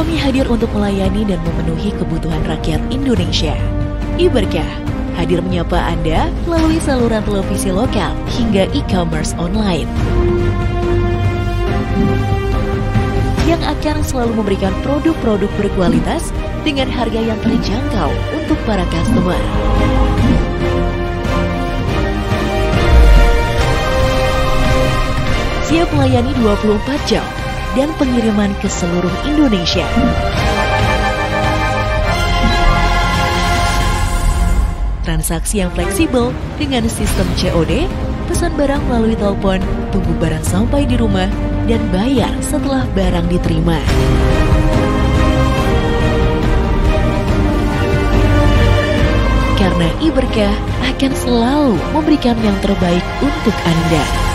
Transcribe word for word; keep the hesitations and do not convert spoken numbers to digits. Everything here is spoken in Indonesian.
Kami hadir untuk melayani dan memenuhi kebutuhan rakyat Indonesia. iBerkah hadir menyapa Anda melalui saluran televisi lokal hingga e-commerce online yang akan selalu memberikan produk-produk berkualitas dengan harga yang terjangkau untuk para customer. Siap melayani dua puluh empat jam dan pengiriman ke seluruh Indonesia. Transaksi yang fleksibel dengan sistem C O D, pesan barang melalui telepon, tunggu barang sampai di rumah, dan bayar setelah barang diterima. Karena iBerkah akan selalu memberikan yang terbaik untuk Anda.